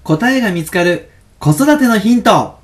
答えが見つかる子育てのヒント。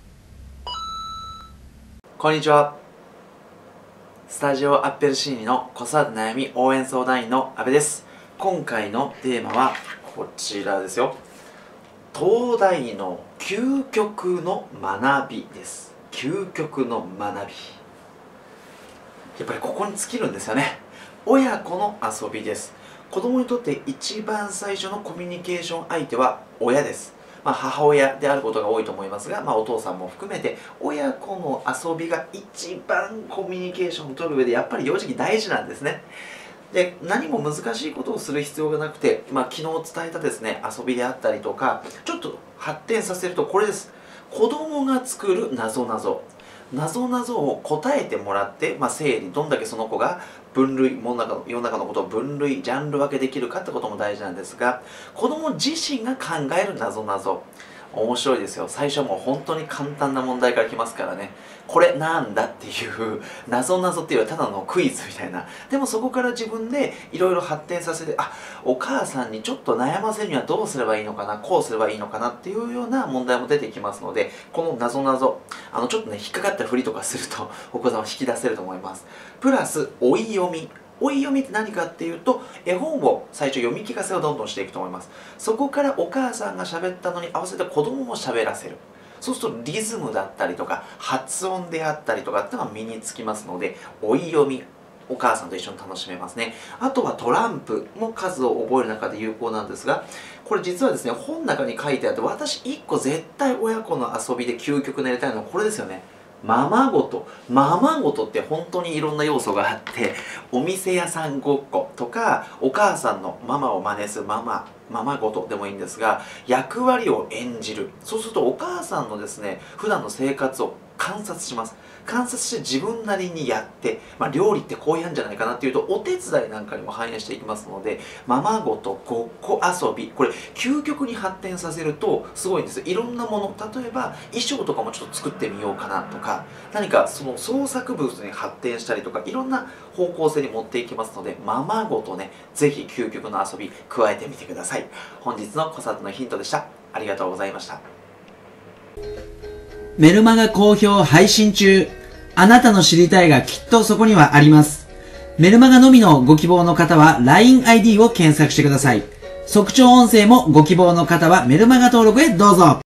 こんにちは。スタジオアッペルシーニの子育て悩み応援相談員の阿部です。今回のテーマはこちらですよ。東大の究極の学びです。究極の学び。やっぱりここに尽きるんですよね。親子の遊びです。子供にとって一番最初のコミュニケーション相手は親です。母親であることが多いと思いますが、お父さんも含めて親子の遊びが一番コミュニケーションを取る上でやっぱり幼児期大事なんですね。で、何も難しいことをする必要がなくて、昨日伝えたですね、遊びであったりとか、ちょっと発展させるとこれです。子供が作る謎々を答えてもらって、整理、どんだけその子が分類、世の中のことを分類、ジャンル分けできるかってことも大事なんですが、子供自身が考える謎々、面白いですよ。最初はもう本当に簡単な問題から来ますからね。これなんだっていう謎々っていうよりただのクイズみたいな。でもそこから自分でいろいろ発展させて、お母さんにちょっと悩ませるにはどうすればいいのかな、こうすればいいのかなっていうような問題も出てきますので、この謎々、ちょっとね、引っかかったふりとかするとお子さんを引き出せると思います。プラス、追い読み。追い読みって何かっていうと、絵本を最初読み聞かせをどんどんしていくと思います。そこからお母さんが喋ったのに合わせて子供も喋らせる。そうするとリズムだったりとか発音であったりとかっていうのが身につきますので、追い読み、お母さんと一緒に楽しめますね。あとはトランプの数を覚える中で有効なんですが、これ実はですね、本の中に書いてあって、私1個絶対親子の遊びで究極にやりたいのはこれですよね。ままごとって本当にいろんな要素があって、お店屋さんごっことか、お母さんのママを真似するままごとでもいいんですが、役割を演じる。そうするとお母さんのですね、普段の生活を観察します。観察して自分なりにやって、料理ってこうやんじゃないかなっていうと、お手伝いなんかにも反映していきますので、ままごと、ごっこ遊び、これ究極に発展させるとすごいんですよ。いろんなもの、例えば衣装とかもちょっと作ってみようかなとか、何かその創作物に発展したりとか、いろんな方向性に持っていきますので、ままごとね、ぜひ究極の遊び加えてみてください。本日の子育てのヒントでした。ありがとうございました。メルマガ好評配信中。あなたの知りたいがきっとそこにはあります。メルマガのみのご希望の方は LINE ID を検索してください。速聴音声もご希望の方はメルマガ登録へどうぞ。